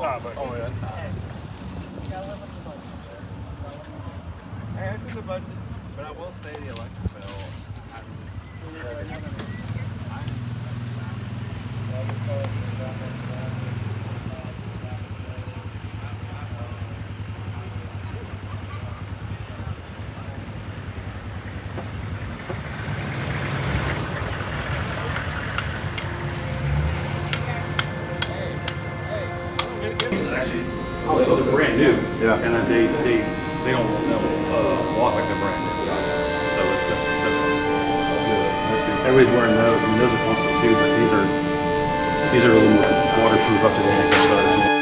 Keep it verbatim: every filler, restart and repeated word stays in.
side budget. Oh, yeah, that's high. Hey, it's in the budget, but I will say the electric bill. Actually, oh, they're brand new. Yeah. And then they they they don't uh, walk like they're brand new. So it's that's that's good. Everybody's wearing those. I mean, those are comfortable too, but these are these are a little more waterproof up to the ankle. So